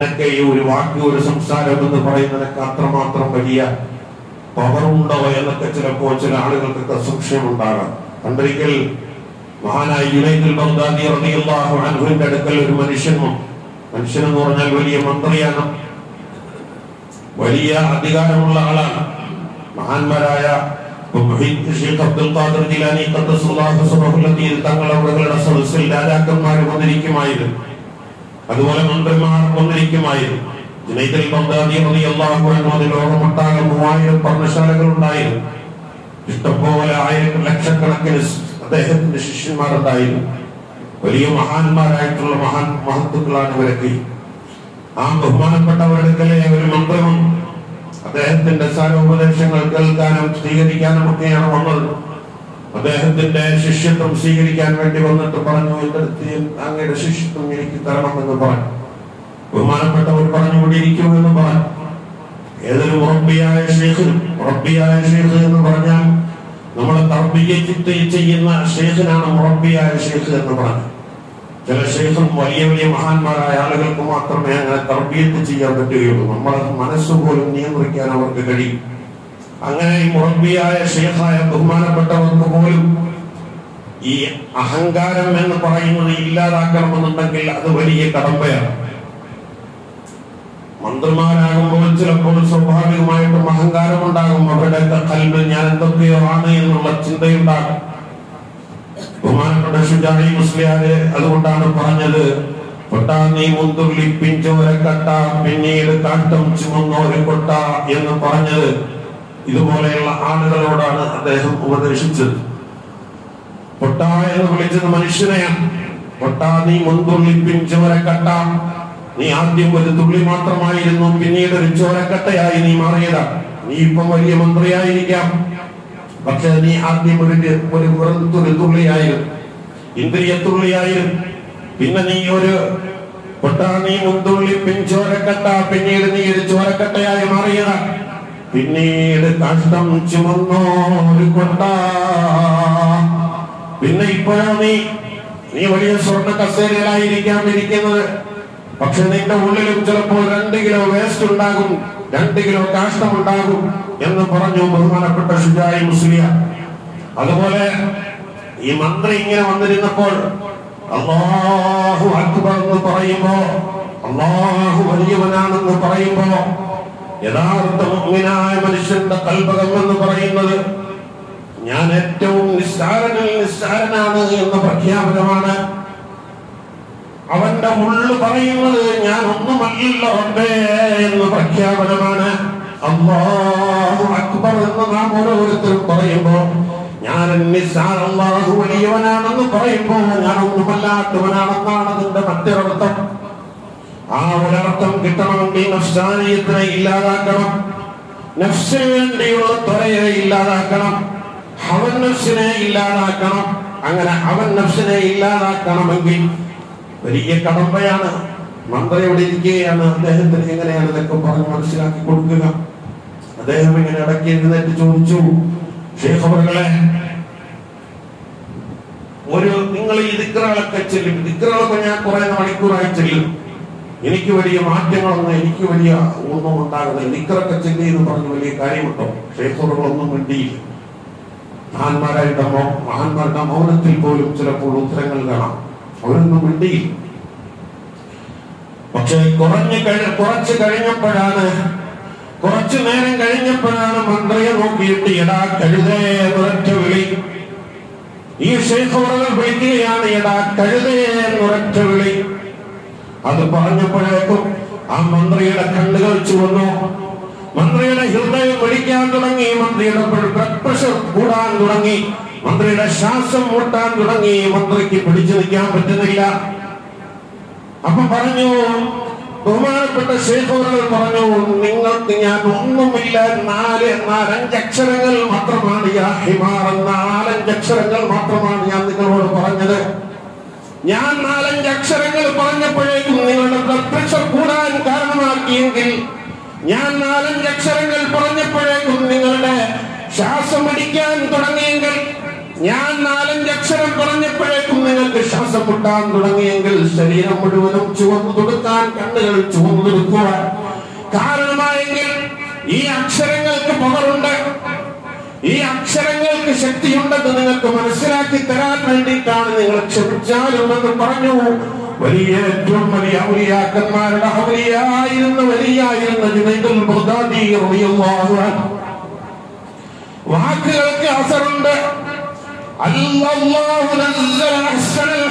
ഒരു വാക്ക് ഒരു സംസാരം എന്ന് പറയുന്നതിനൊക്കെ അത്രമാത്രം വലിയ പവറുണ്ടോ എന്നൊക്കെ ചിലപ്പോൾ ചില ആളുകൾക്കൊക്കെ സംശയം ഉണ്ടാകാം. പണ്ടൊരിക്കൽ മഹാനായ ജുനൈദുൽ ബഗ്ദാദി റളിയല്ലാഹു അൻഹുവിന്റെ അടുക്കൽ ഒരു മനുഷ്യനെന്ന് പറഞ്ഞാൽ വലിയ മന്ത്രിയാണ്, വലിയ അധികാരമുള്ള ആളാണ്. മഹാന്മാരായ ഷെയ്ഖ് അബ്ദുൽ ഖാദിർ ജിലാനി ഖദ്ദസല്ലാഹു സിർറഹുൽ തങ്ങൾ അവരുടെ സദസ്സിൽ രാജാക്കന്മാർ വന്നിരിക്കുമായിരുന്നു, അതുപോലെ മന്ത്രിമാർ വന്നിരിക്കുമായിരുന്നു. ജുനൈദുൽ ബഗ്ദാദി റളിയല്ലാഹു അൻഹു ലോകമൊട്ടാകെ 3000 പർണശാലകൾ ഉണ്ടായിരുന്നു. ഇഷ്ടംപോലെ ലക്ഷക്കണക്കിന് അദ്ദേഹത്തിന്റെ ശിഷ്യന്മാരുണ്ടായിരുന്നു. വലിയ മഹാന്മാരായിട്ടുള്ള മഹത്തുക്കളാണ് ഇവരൊക്കെ. ആ ബഹുമാനപ്പെട്ടവരുടെ ഒരു മന്ത്രവും അദ്ദേഹത്തിന്റെ സാരോപദേശങ്ങൾ കേൾക്കാനും സ്വീകരിക്കാനും ഒക്കെയാണ് വന്നത്. അദ്ദേഹത്തിന്റെ ശിഷ്യത്വം സ്വീകരിക്കാൻ വേണ്ടി വന്നിട്ട് പറഞ്ഞു, എന്റെ അടുത്ത് അങ്ങയുടെ ശിഷ്യത്വം എനിക്ക് തരണമെന്ന് പറഞ്ഞു. ബഹുമാനപ്പെട്ടവർ പറഞ്ഞുകൊണ്ടിരിക്കുമെന്ന് പറഞ്ഞു. ഏതൊരു മുറബിയായ ഷെയ്ഖ് എന്ന് പറഞ്ഞാൽ നമ്മളെ തർബിയത്ത് ചെയ്യുന്ന ഷെയ്ഖിനാണ് മുറബിയായ ഷെയ്ഖ് എന്ന് പറഞ്ഞു. ചില ഷെയ്ഖും വലിയ വലിയ മഹാന്മാരായ ആളുകൾക്ക് മാത്രമേ അങ്ങനെ തർബിയത്ത് ചെയ്യാൻ പറ്റുകയുള്ളൂ. നമ്മളെ മനസ്സുപോലും നിയന്ത്രിക്കാൻ അവർക്ക് കഴിയും. അങ്ങനെ ഈ മുറബിയായ ഷെയ്ഖായ ബഹുമാനപ്പെട്ടവർക്ക് പോലും ഈ അഹങ്കാരം എന്ന് പറയുന്നത് ഇല്ലാതാക്കണമെന്നുണ്ടെങ്കിൽ അത് വലിയ കടമ്പയാണ്. മന്ത്രിമാരാകുമ്പോൾ ചിലപ്പോൾ സ്വാഭാവികമായിട്ടും അഹങ്കാരം ഉണ്ടാകും. അവരുടെ ഖൽബിൽ ഞാൻ എന്തൊക്കെയോ ആണ് എന്നുള്ള ചിന്തയുണ്ടാകും. ബഹുമാനപ്പെട്ട ശുജാഈ മുസ്ലിയാര് അതുകൊണ്ടാണ് പറഞ്ഞത്, പൊട്ടാനീ മുന്തുള്ളി പിഞ്ചോരക്കട്ട പിന്നീട് കാട്ടം ചുമന്നോര് കൊട്ട എന്ന് പറഞ്ഞത് ഇതുപോലെയുള്ള ആളുകളോടാണ് അദ്ദേഹം ഉപദേശിച്ചത്. പൊട്ട എന്ന് വിളിച്ചത് മനുഷ്യനെയാണ്. പൊട്ടാനീ മുന്തുള്ളി പിഞ്ചോരക്കട്ട, നീ ആദ്യം ഒരു തുള്ളി മാത്രമായിരുന്നു, പിന്നീട് ഒരു ചോരക്കട്ടയായി നീ മാറിയതാണ്. നീ ഇപ്പം വലിയ മന്ത്രിയായിരിക്കാം, പക്ഷെ നീ ആദ്യം ഒരു തുള്ളിയായിരുന്നു, ഇന്ദ്രിയ തുള്ളിയായിരുന്നു. പിന്നെ നീ ഒരു പൊട്ടാനീ മുന്തുള്ളി പിഞ്ചോരക്കട്ട, പിന്നീട് നീ ഒരു ചോരക്കട്ടയായി മാറിയതാണ്. പിന്നീട് കഷ്ടം ചുമന്നോ ഒരു കൊട്ട. പിന്നെ ഇപ്പോഴാ നീ വലിയ സ്വർണ്ണ കസേരയിലായിരിക്കാം ഇരിക്കുന്നത്, പക്ഷെ നിന്റെ ഉള്ളിലും ചിലപ്പോൾ 2 കിലോ വേസ്റ്റ് ഉണ്ടാകും, 2 കിലോ കാഷ്ടം ഉണ്ടാകും എന്ന് പറഞ്ഞു ബഹുമാനപ്പെട്ട ശുജാഈ മുസ്ലിയാർ. അതുപോലെ ഈ മന്ത്രി ഇങ്ങനെ വന്നിരുന്നപ്പോൾ അല്ലാഹു അക്ബർ എന്ന് പറയുമ്പോ, അല്ലാഹു വലിയവനാണെന്ന് പറയുമ്പോ, യഥാർത്ഥ മുഅ്മിനായ മനുഷ്യന്റെ ഖൽബകം എന്ന് പറയുന്നത് ഞാൻ ഏറ്റവും നിസ്സാരനാണ് എന്ന പ്രഖ്യാപനമാണ്. അവന്റെ ഉള്ളു പറയുന്നത് ഞാൻ ഒന്നുമല്ലല്ലോ റബ്ബേ എന്ന് പ്രഖ്യാപനമാണ്. അല്ലാഹു അക്ബർ എന്ന് നാം ഓരോരുത്തരും പറയുമ്പോ, ഞാൻ അല്ലാഹു വലിയവനാണെന്ന് പറയുമ്പോ ഞാൻ ഒന്നുമല്ലാത്തവനാണെന്നാണ് അതിന്റെ മറ്റൊരർത്ഥം. ആ ഒരർത്ഥം കിട്ടണമെങ്കിൽ നഫ്സാനിയത്തിനെ ഇല്ലാതാക്കണം, നഫ്സിന് വേണ്ടിയുള്ള ത്വരയെ ഇല്ലാതാക്കണം, അവൻ നഫ്സിനെ ഇല്ലാതാക്കണം. അങ്ങനെ അവൻ നഫ്സിനെ ഇല്ലാതാക്കണമെങ്കിൽ വലിയ കടമ്പയാണ്. മന്ത്രി എവിടെ ഇരിക്കുകയാണ്, അദ്ദേഹത്തിന് എങ്ങനെയാണ് ഇതൊക്കെ പറഞ്ഞ് മനസ്സിലാക്കി കൊടുക്കുക? അദ്ദേഹം ഇങ്ങനെ ഇടയ്ക്ക് എഴുന്നേറ്റ് ചോദിച്ചു, ഷെയ്ഖ് അവറുകളെ, നിങ്ങൾ ഈ ദിക്റുകളൊക്കെ ചെല്ലും, ദിക്റുകളൊക്കെ ഞാൻ കുറെ മണിക്കൂറായി ചെല്ലും, എനിക്ക് വലിയ മാറ്റങ്ങളൊന്നും ഒന്നും ഉണ്ടാകുന്നില്ല, ദിക്റൊക്കെ ചെല്ലി എന്ന് പറഞ്ഞ് വലിയ കാര്യമുണ്ടോ? ഷെയ്ഖ് അവറുകളൊന്നും മിണ്ടിയില്ല. മഹാന്മാരുടെ മൗനത്തിൽ പോലും ചിലപ്പോൾ ഉത്തരങ്ങൾ കാണാം. അവരൊന്നും മിണ്ടിയില്ല. പക്ഷെ കുറച്ചു നേരം കഴിഞ്ഞപ്പോഴാണ് മന്ത്രിയെ നോക്കിയിട്ട് എടാ കഴുതേ ഒരൊറ്റ വിളി. ഈ ഷെയ്ഖ് അവറുകൾ വിളിക്കുകയാണ്, എടാ കഴുതേ ഒരൊറ്റ വിളി. അത് പറഞ്ഞപ്പോഴേക്കും ആ മന്ത്രിയുടെ കണ്ണുകൾ ചുവന്നു, മന്ത്രിയുടെ ഹൃദയം പിടിക്കാൻ തുടങ്ങി, മന്ത്രിയുടെ ബ്ലഡ് പ്രഷർ കൂടാൻ തുടങ്ങി, മന്ത്രിയുടെ ശ്വാസം മുട്ടാൻ തുടങ്ങി. മന്ത്രിക്ക് പിടിച്ചു നിൽക്കാൻ പറ്റുന്നില്ല. അപ്പൊ പറഞ്ഞു, ബഹുമാനപ്പെട്ട ഷെയ്ഖ് അവറുകൾ പറഞ്ഞു, നിങ്ങൾക്ക് ഞാൻ ഒന്നുമില്ല, 4-5 അക്ഷരങ്ങൾ മാത്രമാണ്, യാ ഹിമാർ എന്ന 4-5 അക്ഷരങ്ങൾ മാത്രമാണ് ഞാൻ നിങ്ങളോട് പറഞ്ഞത്. ഞാൻ 4-5 അക്ഷരങ്ങൾ പറഞ്ഞപ്പോഴേക്കും നിങ്ങളുടെ ബ്ലഡ് പ്രഷർ കൂടാൻ കാരണമാക്കിയെങ്കിൽ, ഞാൻ 4-5 അക്ഷരങ്ങൾ പറഞ്ഞപ്പോഴേക്കും നിങ്ങളുടെ ശ്വാസം പിടിക്കാൻ തുടങ്ങിയെങ്കിൽ, ഞാൻ 4-5 അക്ഷരം പറഞ്ഞപ്പോഴേക്കും നിങ്ങൾക്ക് ശ്വാസം മുട്ടാൻ തുടങ്ങിയെങ്കിൽ ശരീരം മുഴുവനും ചുവന്നു തുടുക്കാൻ, കണ്ണുകൾ ചുവന്നു തുടുക്കുവാൻ കാരണമായെങ്കിൽ ഈ അക്ഷരങ്ങൾക്ക് പവറുണ്ട്, ഈ അക്ഷരങ്ങൾക്ക് ശക്തിയുണ്ടെന്ന് നിങ്ങൾക്ക് മനസ്സിലാക്കി തരാൻ വേണ്ടിയിട്ടാണ്. നിങ്ങൾ ക്ഷമിച്ചാലും എന്ന് പറഞ്ഞു. വലിയ ഏറ്റവും വലിയ ഔലിയാക്കന്മാരുടെ വലിയായിരുന്ന ജുനൈദുൽ ബഗ്ദാദി റളിയല്ലാഹു അൻഹു വാക്കുകൾക്ക് അസറുണ്ട്. അല്ലാഹു നസ്സല അഹ്സനൽ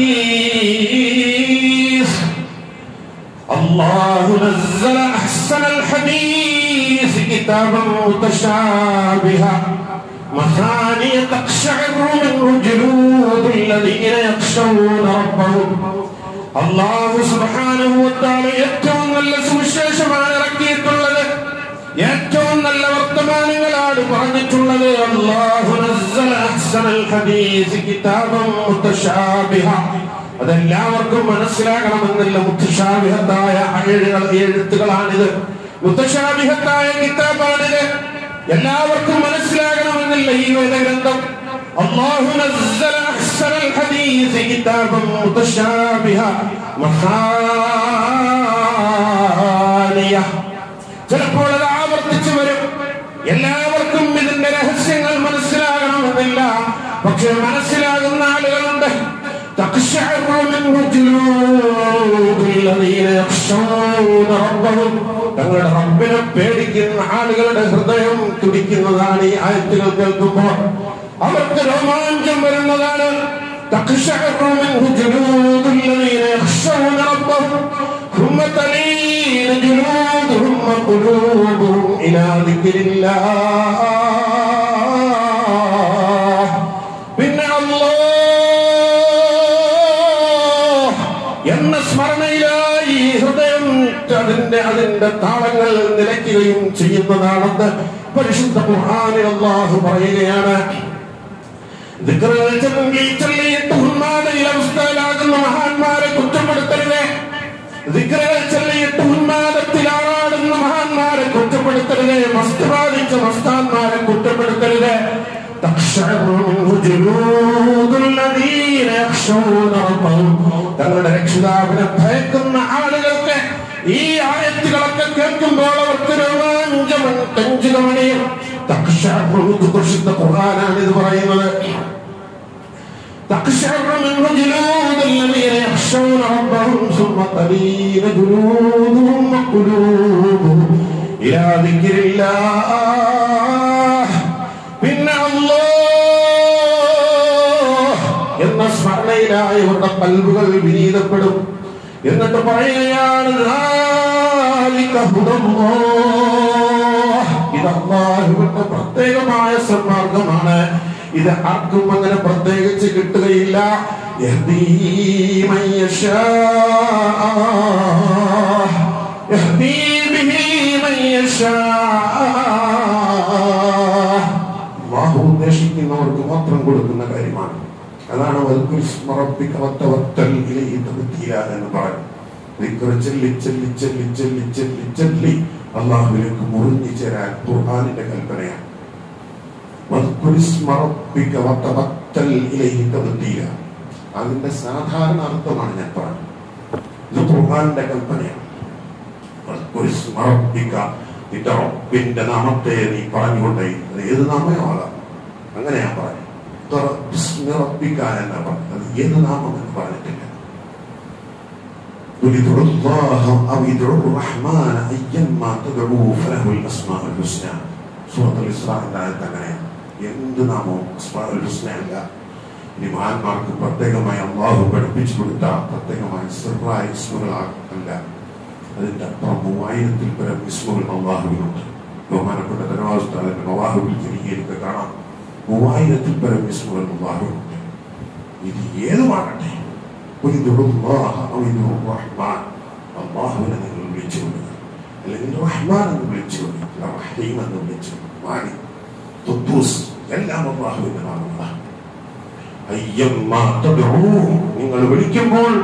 ഹദീസ്, അല്ലാഹു നസ്സല അഹ്സനൽ ഹദീസ് കിതാബൻ മുതശാബിഹ മസാനിയ തഖ്ശഇറു മിൻഹു ജുലൂദുൽ ലദീന യഖ്ശൗന റബ്ബഹും. അല്ലാഹു സുബ്ഹാനഹു വ തആല ഏറ്റവും നല്ല സുവിശേഷമാണ് ഇറക്കിയിട്ടുള്ളത്, ഏറ്റവും നല്ല വർത്തമാനങ്ങളാണ് പറഞ്ഞിട്ടുള്ളത്. അല്ലാഹു നസ്സല അഹ്സനൽ ഹദീസ് കിതാബൻ മുതശാബിഹ, അതെല്ലാവർക്കും മനസ്സിലാകണമെന്നില്ല. മുതശാബിഹത്തായ എഴുത്തുകളാണിത്, മുതശാബിഹത്തായ കിതാബാണിത്, എല്ലാവർക്കും മനസ്സിലാകണമെന്നില്ല ഈ വേദഗ്രന്ഥം. അല്ലാഹു നസ്സല അഹ്സനൽ ഹദീസ് കിതാബൻ മുതശാബിഹ മസാനിയ. ചിലപ്പോൾ അത് ആവർത്തിച്ചു വരും. എല്ലാവർക്കും ഇതിന്റെ രഹസ്യങ്ങൾ മനസ്സിലാകണമെന്നില്ല, പക്ഷെ മനസ്സിലാകുന്ന ആളുകളുണ്ട്. തങ്ങളുടെ റബ്ബിനെ പേടിക്കുന്ന ആളുകളുടെ ഹൃദയം തുടിക്കുന്നതാണ് ഈ ആയത്തുകൾ കേൾക്കുമ്പോൾ. അവർക്ക് രോമാഞ്ചം വരുന്നതാണ്. ثم تلين جلودهم وقلوبهم إلى ذكر الله. പിന്നെ അല്ലാഹ് എന്ന സ്മരണയിലായി ഹൃദയം അതിന്റെ താളങ്ങൾ നിലയ്ക്കുകയും ചെയ്യുന്നതാണെന്ന് പരിശുദ്ധ ഖുർആനിൽ അല്ലാഹു പറയുകയാണ്. ഉന്മാദയിലാകുന്ന മഹാന്മാരെ കുറ്റപ്പെടുത്തരുത്, ദിക്റുകൾ ചൊല്ലിയിട്ട് ഉന്മാദത്തിൽ ആറാടുന്ന മഹാന്മാരെ കുറ്റപ്പെടുത്തരുത്, മസ്ത് ബാധിച്ച മസ്താന്മാരെ കുറ്റപ്പെടുത്തരുത്. തങ്ങളുടെ രക്ഷിതാവിനെ ഭയക്കുന്ന ആളുകൾക്ക് ഈ ആയത്തുകളൊക്കെ കേൾക്കുമ്പോൾ അവർക്ക് രോമാഞ്ചമണിയും കഞ്ചുകമണിയും. പരിശുദ്ധ ഖുർആനാണ് ഇത് പറയുന്നത്. تقشعر منه جلود الذين يخشون ربهم ثم تلين جلودهم وقلوبهم إلى ذكر الله. പിന്നെ അല്ലാഹ് എന്ന സ്മരണയിലായി അവരുടെ കൽബുകൾ വിനീതപ്പെടും. എന്നിട്ട് പറയുകയാണ് ഇത് അല്ലാഹുവിന്റെ പ്രത്യേകമായ സന്മാർഗമാണ്. ഇത് ആർക്കും അങ്ങനെ പ്രത്യേകിച്ച് കിട്ടുകയില്ല. അല്ലാഹു ഉദ്ദേശിക്കുന്നവർക്ക് മാത്രം കൊടുക്കുന്ന കാര്യമാണ്. അതാണ് എന്ന് പറഞ്ഞു. അല്ലാഹുവിലേക്ക് മുറിഞ്ഞു ചേരാൻ ഖുർആനിന്റെ കൽപ്പനയാണ്. അതിന്റെ സാധാരണ അർത്ഥമാണ് ഞാൻ പറഞ്ഞത്. ഇത് ഖുർആനിന്റെ കൽപ്പനയാണ്. നിന്റെ റബ്ബിന്റെ നാമത്തെ നീ പറഞ്ഞുകൊണ്ടേ, അത് ഏത് നാമമാകാം, അങ്ങനെയാ പറഞ്ഞു. എന്നാ പറഞ്ഞു, അത് ഏത് നാമം എന്ന് പറഞ്ഞിട്ടില്ല. എന്ത് നാമവും അസ്മാഉൽ ഹുസ്ന അല്ല. ഇനി മഹാന്മാർക്ക് പ്രത്യേകമായി അല്ലാഹു പഠിപ്പിച്ചു കൊടുത്ത പ്രത്യേകമായി സിറായ ഇസ്മുകളല്ല. അതിന്റെ അപ്പുറം 3000-ൽ പരം ഇസ്മുകൾ അല്ലാഹുവിനുണ്ട്. ബഹുമാനപ്പെട്ട തനവാസുത്താലിന്റെ മവാഹിബുൽ ജലീലിലൊക്കെ കാണാം 3000-ൽ പരം ഇസ്മുകൾ അല്ലാഹുവിനുണ്ട്. ഇത് ഏതുമാകട്ടെ, അല്ലാഹുവിനെ നിങ്ങൾ വിളിച്ചുകൊള്ളുക, അല്ലെങ്കിൽ റഹ്മാൻ എന്ന് വിളിച്ചുകൊള്ളുക, റഹീം എന്ന് വിളിച്ചുകൊള്ളുക, മാലിക്, ഖുദ്ദൂസ്, എല്ലാം അല്ലാഹുവിന്റെ നാമങ്ങളാണ്. നിങ്ങൾ വിളിക്കുമ്പോൾ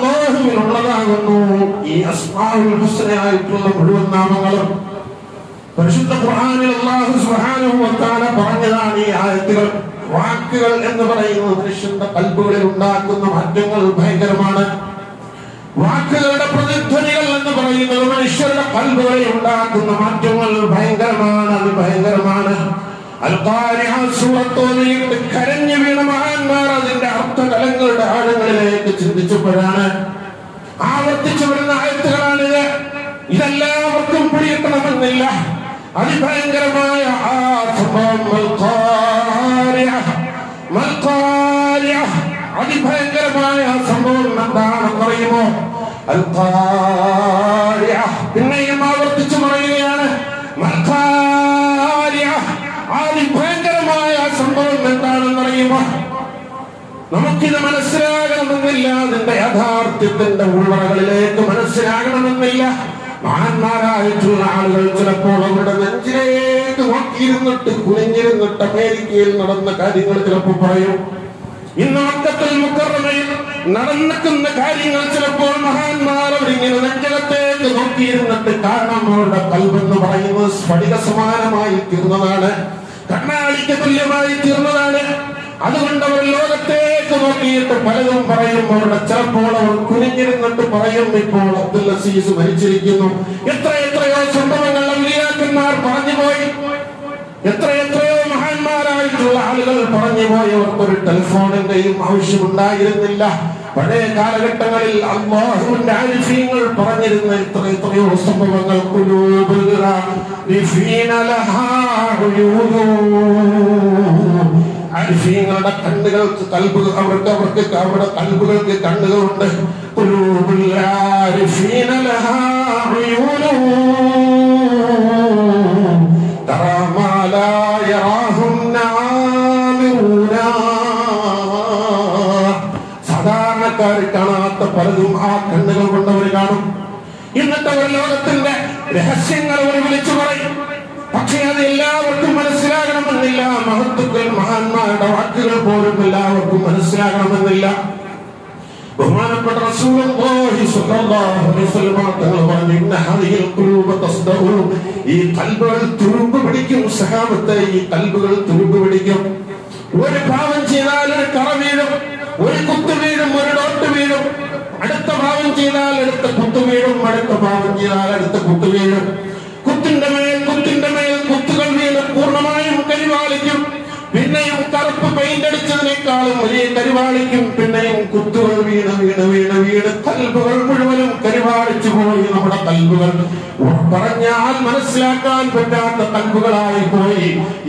അല്ലാഹുവിനുള്ളതാകുന്നു ഈ അസ്മാഉൽ ഹുസ്ന ആയിട്ടുള്ള മുഴുവൻ നാമങ്ങളും. പരിശുദ്ധ ഖുർആനിൽ അല്ലാഹു സുബ്ഹാനഹു വ തആല പറഞ്ഞതാണ് ഈ ആയത്തുകൾ. വാക്കുകൾ എന്ന് പറയുന്നത് മനുഷ്യന്റെ കൽബുകളിൽ ഉണ്ടാക്കുന്ന മാറ്റങ്ങൾ ഭയങ്കരമാണ്. വാക്കുകളുടെ പ്രതിധ്വനികൾ എന്ന് പറയുന്നത് മനുഷ്യരുടെ കൽബുകളിൽ ഉണ്ടാക്കുന്ന മാറ്റങ്ങൾ ഭയങ്കരമാണ്. അത് ഭയങ്കരമാണ്. അൽ-ഖാരിഅ സൂറത്തോതിയിട്ട് കരഞ്ഞു വീണ മഹാന്മാർ അതിന്റെ അർത്ഥതലങ്ങളുടെ ആഴങ്ങളിലേക്ക് ചിന്തിച്ചപ്പോഴാണ്. ആവർത്തിച്ചു വരുന്ന ആയത്തുകളാണിത്. ഇതെല്ലാവർക്കും പിടിയെത്തണമെന്നില്ല. അതിഭയങ്കരമായ ആ സംഭവം അതിഭയങ്കരമായ സംഭവം എന്താണെന്ന് അറിയുമോ? അൽ-ഖാരിഅ. പിന്നെയും ആവർത്തിച്ചു പറയുകയാണ് അതിഭയങ്കരമായ സംഭവം എന്താണെന്ന് അറിയുമോ? നമുക്കിത് മനസ്സിലാകണമെന്നില്ല. അതിന്റെ യാഥാർത്ഥ്യത്തിന്റെ ഉൾവറകളിലേക്ക് മനസ്സിലാകണമെന്നില്ല. മഹാന്മാരായിട്ടുള്ള ആളുകൾ ചിലപ്പോൾ അവരുടെ നെഞ്ചിലേക്ക് നോക്കിയിരുന്നിട്ട് കുനിഞ്ഞിരുന്നിട്ട് അമേരിക്കയിൽ നടന്ന കാര്യങ്ങൾ ചിലപ്പോൾ പറയും. ഇന്ന് മക്കത്തുൽ മുക്കറമയിൽ നടന്നിക്കുന്ന കാര്യങ്ങൾ ചിലപ്പോൾ മഹാന്മാർ അവരിങ്ങനെ നെഞ്ചകത്തേക്ക് നോക്കിയിരുന്നിട്ട് കാരണം അവരുടെ കൽബെന്ന് പറയുന്നത് സ്ഫടിക സമാനമായി തീർന്നതാണ്, കണ്ണാടിക്ക് തുല്യമായി തീർന്നതാണ്. അതുകൊണ്ട് അവർ ലോകത്തേക്ക് നോക്കിയിട്ട് പലതും പറയും. അവരുടെ ചിലപ്പോൾ അവർ കുനിഞ്ഞിരുന്നിട്ട് പറയും, ഇപ്പോൾ അബ്ദുൽ അസീസ് മരിച്ചിരിക്കുന്നു. എത്രയെത്രയോ സംഭവങ്ങൾ ഔലിയാക്കന്മാർ പറഞ്ഞുപോയി. എത്രയെത്രയോ മഹാന്മാരായിട്ടുള്ള ആളുകൾ പറഞ്ഞുപോയി. അവർക്കൊരു ടെലിഫോണിന്റെയും ആവശ്യമുണ്ടായിരുന്നില്ല. പഴയ കാലഘട്ടങ്ങളിൽ അല്ലാഹുവിന്റെ ആരിഫീങ്ങൾ പറഞ്ഞിരുന്ന എത്രയെത്രയോ സംഭവങ്ങൾ. ആരിഫീങ്ങളുടെ കണ്ണുകൾക്ക് കൽബുകൾ അവരുടെ കൽബുകൾക്ക് കണ്ണുകളുണ്ട്. സാധാരണക്കാർ കാണാത്ത പലതും ആ കണ്ണുകൾ കൊണ്ടവർ കാണും. എന്നിട്ട് അവർ ലോകത്തിന്റെ രഹസ്യങ്ങൾ അവർ വിളിച്ചു പറയും. പക്ഷേ അത് എല്ലാവർക്കും മനസ്സിലാകണമെന്നില്ല. മഹത്തുക്കൾ മഹാന്മാരുടെ വാക്കുകൾ പോലും എല്ലാവർക്കും മനസ്സിലാകണമെന്നില്ല. ബഹുമാനപ്പെട്ട റസൂലുള്ളാഹി സ്വല്ലല്ലാഹു അലൈഹി വസല്ലം തങ്ങൾ പറഞ്ഞു, ഇന്ന ഹദിഹിൽ ഖുലൂബ തസ്ദഉ. ഈ കൽബുകൾ തുരുമ്പ് പിടിക്കും സഹാബത്തെ. ഈ കൽബുകൾ തുരുമ്പ് പിടിക്കും. ഒരു പാവം ചെയ്താൽ ഒരു കറ വീഴും, ഒരു കുത്തു വീഴും, ഒരു ഡോട്ട് വീഴും. അടുത്ത പാവം ചെയ്താൽ അടുത്ത കുത്തു വീഴും, അടുത്ത പാവം ചെയ്താൽ അടുത്ത കുത്തു വീഴും. കുത്തിന്റെ മേൽ കുത്തുകൾ വീഴും, പൂർണ്ണമായും കരിവാളിക്കും. പിന്നെയും കറുപ്പ് പെയിന്റ് അടിച്ചതിനേക്കാളും വലിയ കരിവാളിക്കും. പിന്നെയും കുത്തുകൾ വീണ് വീണ് വീണ് വീണ് കൽബുകൾ മുഴുവനും കരിവാളിച്ചു പോയി. നമ്മുടെ കൽബുകൾ പറഞ്ഞാൽ മനസ്സിലാക്കാൻ പറ്റാത്ത കൽബുകളായി പോയി.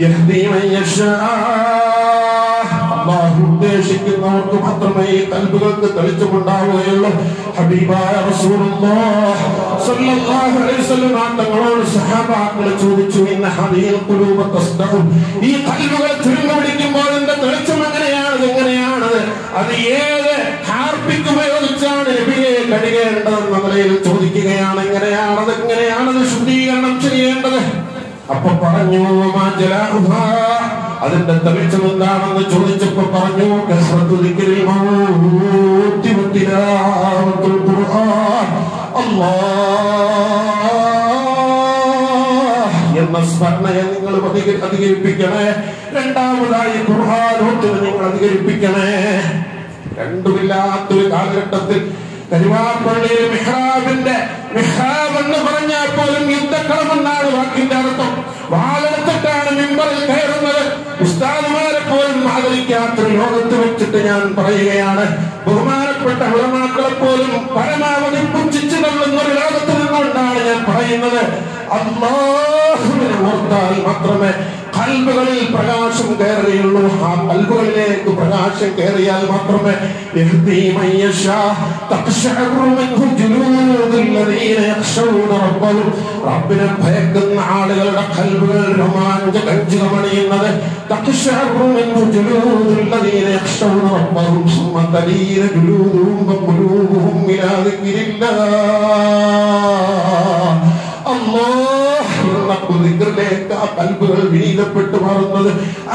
അല്ലാഹു ഉദ്ദേശിക്കുന്നവർക്ക് മാത്രമേ ഈ കൽബുകൾക്ക് തെളിച്ചമുണ്ടാവുകയുള്ളൂ. ഹബീബായ റസൂലുള്ളാഹി സ്വല്ലല്ലാഹു അലൈഹി വസല്ലം തങ്ങളോട് സഹാബാക്കൾ ചോദിച്ചു, ഇന്ന ഹദിഹിൽ ഖുലൂബ തസ്ദഉ. ഈ കൽബുകൾ തുരുമ്പ് പിടിക്കുമ്പോൾ അതിന്റെ തെളിച്ചം എങ്ങനെയാണത്? അത് ഏത് ഹാർപ്പിക്ക് ഉപയോഗിച്ചാണ് നബിയെ കഴുകേണ്ടതെന്ന നിലയിൽ ചോദിക്കുകയാണ്. എങ്ങനെയാണത് ശുദ്ധീകരണം ചെയ്യേണ്ടത്? അപ്പൊ പറഞ്ഞു, അതിന്റെ തെളിച്ചം എന്താണെന്ന് ചോദിച്ചപ്പോ പറഞ്ഞു, എന്ന സ്മരണയെ നിങ്ങൾ അധികരിപ്പിക്കണേ. രണ്ടാമതായി ഖുർആനോത്തിനെ നിങ്ങൾ അധികരിപ്പിക്കണേ. രണ്ടുമില്ലാത്തൊരു കാലഘട്ടത്തിൽ കരുവാപ്പള്ളിയിൽ മിഹ്റാബ് എന്ന് പറഞ്ഞാൽ പോലും യുദ്ധക്കളമെന്നാണ് വാക്കിന്റെ അർത്ഥം. വാളെടുത്തിട്ടാണ് മിമ്പറിൽ കയറുന്നത്. ഉസ്താദുമാരെ പോലും ആദരിക്കാത്തൊരു ലോകത്ത് വെച്ചിട്ട് ഞാൻ പറയുകയാണ്, ബഹുമാനപ്പെട്ട ഉലമാക്കളെ പോലും പരമാവധി പുച്ഛിച്ചു തള്ളുന്ന ഒരു ലോകത്ത് നിന്നുകൊണ്ടാണ് ഞാൻ പറയുന്നത്. അല്ലാഹുവിനെ ഓർത്താൽ മാത്രമേ കൽബുകളിൽ പ്രകാശം കയറുകയുള്ളൂ. ആ കൽബുകളിലേക്ക് പ്രകാശം കയറിയാൽ മാത്രമേ റബ്ബിനെ ഭയക്കുന്ന ആളുകളുടെ കൽബുകൾ രോമാഞ്ചകഞ്ചിതമണിയുന്നത്. കൽബുകൾ വിനീതപ്പെട്ടു മാറുന്നത്.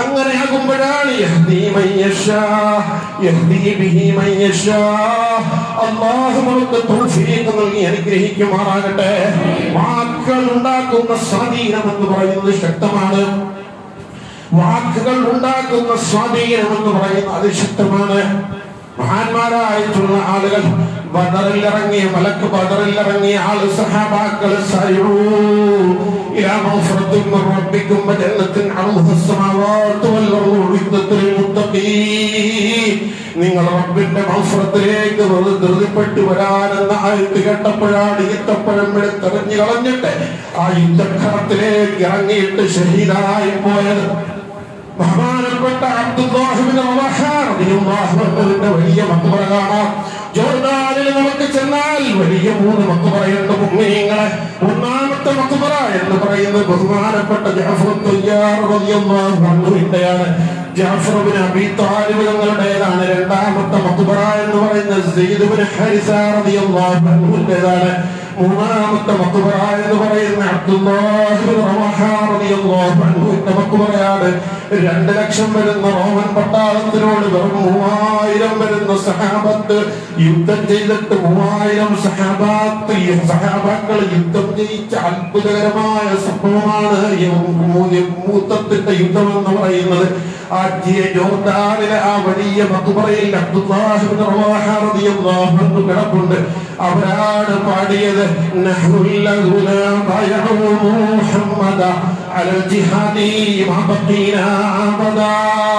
അങ്ങനെയാകുമ്പോഴാണ് അല്ലാഹു നമുക്ക് തൗഫീഖ് നൽകി അനുഗ്രഹിക്കുമാറാകട്ടെ. വാക്കുകൾ ഉണ്ടാക്കുന്ന സ്വാധീനം എന്ന് പറയുന്നത് ശക്തമാണ്. വാക്കുകൾ ഉണ്ടാക്കുന്ന സ്വാധീനം എന്ന് പറയുന്നത് അതിശക്തമാണ്. മഹാന്മാരായിട്ടുള്ള ആളുകൾ ബദറിൽ ഇറങ്ങിയ മലക്ക് ബദറിൽ ഇറങ്ങിയ ആള് സഹാബാക്കൾ സയൂ ഇലാ മഗ്ഫിറത്തിൻ മിർ റബ്ബിക്കും വജന്നത്തിൻ അർളുഹാ അസ്സമാവാതു വൽ അർളു ഉഇദ്ദത്തുൽ മുത്തഖീൻ. നിങ്ങൾ റബ്ബിന്റെ മഗ്ഫിറത്തിലേക്ക് ധൃതിപ്പെട്ടു വരാനെന്ന ആയത്ത് കേട്ടപ്പോഴാണ് ഈത്തപ്പഴം എടുത്തെറിഞ്ഞു കളഞ്ഞിട്ട് ആ യുദ്ധക്കളത്തിലേക്ക് ഇറങ്ങിയിട്ട് ഷഹീദായി പോയത്. ബഹുമാനപ്പെട്ട അബ്ദുല്ലാഹി ഇബ്നു റവാഹ റളിയല്ലാഹു അൻഹുവിന്റെ വലിയ മഖ്ബറ കാണാം. ജോർദാനിൽ നമുക്ക് ചെന്നാൽ വലിയ 3 മഖ്ബറയുണ്ട് മുഅ്മിനീങ്ങളെ. ഒന്നാമത്തെ മഖ്ബറ എന്ന് പറയുന്നത് ബഹുമാനപ്പെട്ട ജഅഫർ തയ്യാർ റളിയല്ലാഹു അൻഹുവിന്റെയാണ്. ജഅഫർ ഇബ്നു അബീ ത്വാലിബ് തങ്ങളുടേതാണ്. രണ്ടാമത്തെ മഖ്ബറ എന്ന് പറയുന്നത് സെയ്ദ് ഇബ്നു ഹാരിസ റളിയല്ലാഹു അൻഹുവിന്റേതാണ്. മൂന്നാമത്തെ മഖ്ബറ എന്ന് പറയുന്ന അബ്ദുല്ലാഹി ഇബ്നു റവാഹ റളിയല്ലാഹു അൻഹുവിന്റെ മഖ്ബറയാണ്. 2 ലക്ഷം വരുന്ന റോമൻ പട്ടാളത്തിനോട് വെറും 3000 വരുന്ന സഹാബത്ത് യുദ്ധം ചെയ്തിട്ട് 3000 സഹാബാക്കൾ യുദ്ധം ജയിച്ച അത്ഭുതകരമായ സംഭവമാണ് മൂത്തത്തിന്റെ യുദ്ധം എന്ന് പറയുന്നത്. ആ ജോർദാനിലെ ആ വലിയ മഖ്ബറയിൽ അബ്ദുല്ലാഹി ഇബ്നു റവാഹ റളിയല്ലാഹു അൻഹു കിടപ്പുണ്ട്. അവരാണ് പാടിയത് നഹ്നുല്ലദീന ബയഉ മുഹമ്മദ അലൽ ജിഹാദി മാ ബഖീനാ അബദാ.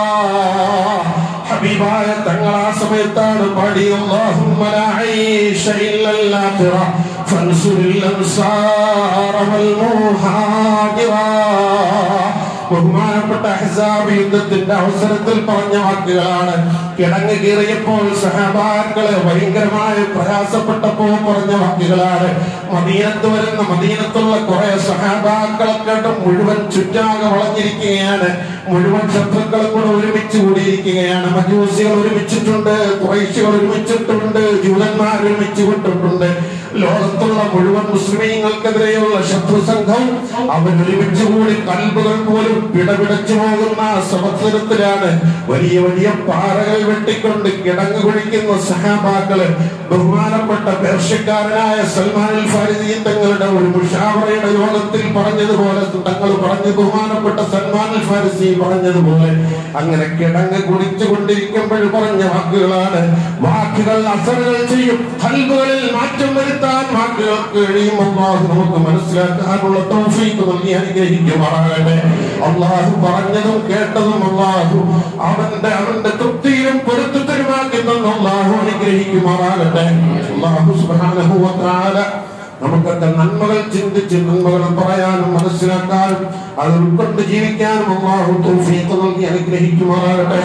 ഹബീബായ തങ്ങൾ ആ സമയത്താണ് പാടിയത് അല്ലാഹുമ്മ ലാ ഐശ ഇല്ലൽ ആഖിറ ഫൻസുരിൽ അൻസാറ വൽ മുഹാജിറ. ബഹുമാനപ്പെട്ട അഹ്സാബ് യുദ്ധത്തിന്റെ അവസരത്തിൽ പറഞ്ഞ വാക്കുകളാണ്. കിടങ്ങ് കീറിയപ്പോൾ സഹാബാക്കളെ ഭയങ്കരമായ പ്രയാസപ്പെട്ടപ്പോൾ പറഞ്ഞ വാക്കുകളാണ്. മദീനത്തുള്ള കുറെ സഹാബാക്കളെ കേട്ട് മുഴുവൻ ചുറ്റാകെ വളഞ്ഞിരിക്കുകയാണ്. മുഴുവൻ ശത്രുക്കളും കൂടെ ഒരുമിച്ച് കൂടിയിരിക്കുകയാണ്. മജൂസികൾ ഒരുമിച്ചിട്ടുണ്ട്, ഖുറൈശികൾ ഒരുമിച്ചിട്ടുണ്ട്, ജൂതന്മാർ ഒരുമിച്ച് വിട്ടിട്ടുണ്ട്. ലോകത്തുള്ള മുഴുവൻ മുസ്ലിമീങ്ങൾക്കെതിരെയുള്ള ശത്രു സംഘം അവരൊരുമിച്ച് കൂടി കൽബുകൾ പോലും പിടപിടച്ചു പോകുന്ന അവസരത്തിലാണ് വലിയ വലിയ പാറകൾ വെട്ടിക്കൊണ്ട് കിടങ്ങ് കുഴിക്കുന്ന സഹാബാക്കള് ബഹുമാനപ്പെട്ട പേർഷ്യക്കാരനായ സൽമാൻ അൽ ഫാരിസി തങ്ങളുടെ ഒരു മുഷാവറയുടെ യോഗത്തിൽ പറഞ്ഞതുപോലെ തങ്ങൾ പറഞ്ഞു, ബഹുമാനപ്പെട്ട സൽമാൻ അൽ ഫാരിസി പറഞ്ഞതുപോലെ അങ്ങനെ കിടങ്ങ് കുടിച്ചു കൊണ്ടിരിക്കുമ്പോൾ പറഞ്ഞ വാക്കുകളാണ്. വാക്കുകൾ അസറുകൾ ചെയ്യും, കൽബുകളിൽ മാറ്റം വരുത്താൻ വാക്കുകൾക്ക് കഴിയും. അല്ലാഹു നമുക്ക് മനസ്സിലാക്കാനുള്ള തൗഫീഖ് നൽകി അനുഗ്രഹിക്കുമാറാകട്ടെ. അല്ലാഹു പറഞ്ഞതും കേട്ടതും അല്ലാഹു അവന്റെ തൃപ്തിയിലും പൊരുത്തത്തിലുമാക്കി തന്ന അല്ലാഹു അനുഗ്രഹിക്കുമാറാകട്ടെ. അല്ലാഹു സുബ്ഹാനഹു വ തആല നമുക്കൊക്കെ നന്മകൾ ചിന്തിച്ച് നന്മകൾ പറയാനും മനസ്സിലാക്കാനും അത് ഉൾക്കൊണ്ട് ജീവിക്കാനും അല്ലാഹു തൗഫീഖ് നൽകി അനുഗ്രഹിക്കുമാറാകട്ടെ.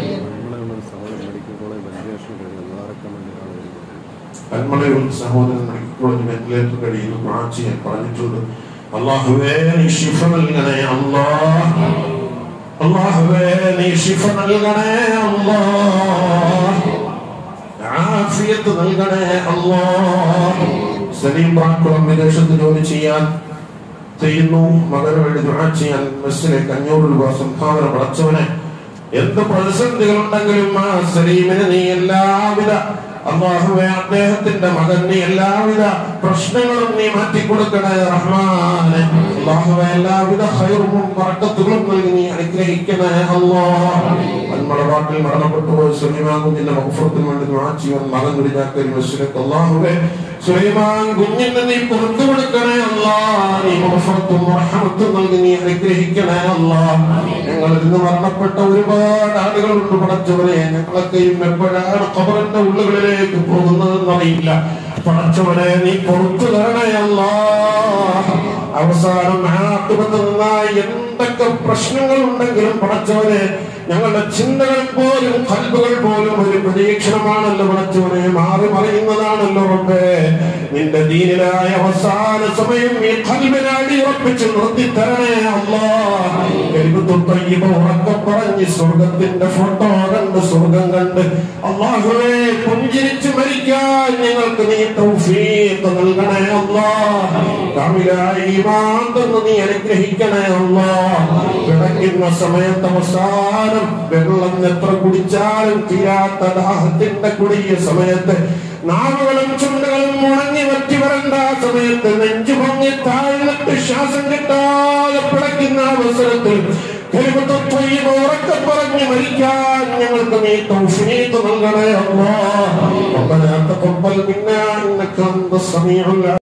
അന്മളയിൽ സഹോദരൻ മെഡിക്കൽ കോളേജ് വെന്റിലേറ്റർ കഴിയുന്നു പ്രാർത്ഥിക്കാൻ പറഞ്ഞിട്ടുണ്ട്. അല്ലാഹുവേ നീ ശിഫ നൽകണേ അല്ലാഹ്. അല്ലാഹുവേ നീ ശിഫ നൽകണേ അല്ലാഹ്. ആഫിയത്ത് നൽകണേ അല്ലാഹ്. സലീം പ്രാക്കുളം വിദേശത്ത് ജോലി ചെയ്യുന്നു. മകന് വേണ്ടി ദുആ ചെയ്യാൻ മെസ്സിലേക്ക് 500 രൂപ സംഭാവന പടച്ചവനെ. എന്ത് പ്രതിസന്ധികൾ ഉണ്ടെങ്കിലും ആ സലീമിന് നീ എല്ലാവിധ അല്ലാഹുവേ അദ്ദേഹത്തിന്റെ മകന് എല്ലാവിധ പ്രശ്നങ്ങളും നീ മാറ്റിക്കൊടുക്കണേ റഹ്മാനെ. അല്ലാഹുവേ എല്ലാവിധ ഖൈറും ബറക്കത്തുകളും നൽകി നീ അനുഗ്രഹിക്കണേ അല്ലാഹ്. നമ്മുടെ നാട്ടിൽ മരണപ്പെട്ടു പോയ സുലൈമാൻ കുഞ്ഞിന്റെ മഗ്ഫിറത്തിന് വേണ്ടി ദുആ ചെയ്യാൻ മകൻ വിളിച്ചാക്കൽ മസ്ജിദ് അല്ലാഹുവേ സുലൈമാൻ കുഞ്ഞിനെ നീ പുറത്തു കൊടുക്കണേ അല്ലാഹ്. നീ മഗ്ഫിറത്തും റഹ്മത്തും നൽകി നീ അനുഗ്രഹിക്കണേ അല്ലാഹ്. ഞങ്ങളിൽ നിന്ന് മരണപ്പെട്ട ഒരുപാട് ആളുകളുണ്ട് പടച്ചവനെ. ഞങ്ങളൊക്കെയും എപ്പോഴാണ് ഖബറിന്റെ ഉള്ളുകളിലേക്ക് പോകുന്നതെന്നറിയില്ല. പടച്ചവനെ നീ പുറത്തു തരണേ അല്ലാഹ്. അവസാനം ആഖിബത്ത് നന്നായി എന്തൊക്കെ പ്രശ്നങ്ങൾ ഉണ്ടെങ്കിലും പടച്ചവനെ ഞങ്ങളുടെ ചിന്തകൾ പോലും ഖൽബുകൾ പോലും ഒരു പരീക്ഷണമാണല്ലോ പടച്ചവനെ, മാറി മറിയുന്നതാണല്ലോ റബ്ബേ. നിന്റെ ദീനിലായ അവസാന സമയം ഈ ഖൽബിനെ അടിയുറപ്പിച്ച് നിർത്തി തരണേ അല്ലാഹ്. കലിമത്തുൽ തയ്യിബ ഉറക്കെ പറഞ്ഞ് സ്വർഗത്തിന്റെ ഫോട്ടോ കണ്ട് സ്വർഗം കണ്ട് അല്ലാഹുവേ പുഞ്ചിരിച്ച് മരിക്കാൻ ഞങ്ങൾക്ക് നീ തൗഫീഖ് നൽകണേ അല്ലാഹ്. കാമിലായ ഈമാൻ തന്ന് നീ അനുഗ്രഹിക്കണേ അല്ലാഹ്. കിടക്കുന്ന സമയത്ത് അവസാനം വെള്ളം എത്ര കുടിച്ചാലും തീരാത്ത ദാഹത്തിന്റെ കുടിയ സമയത്ത് നാവുകളും ചുണ്ടുകളും ഉണങ്ങി വറ്റി വരണ്ട സമയത്ത് നെഞ്ചു പൊങ്ങി താഴ്ന്നിട്ട് ശ്വാസം കിട്ടാതെ പിടയ്ക്കുന്ന അവസരത്തിൽ ഉറക്കെ പറഞ്ഞ് മരിക്കാൻ ഞങ്ങൾക്ക് നീ തൗഫീഖ് നൽകണേ അല്ലാഹ്.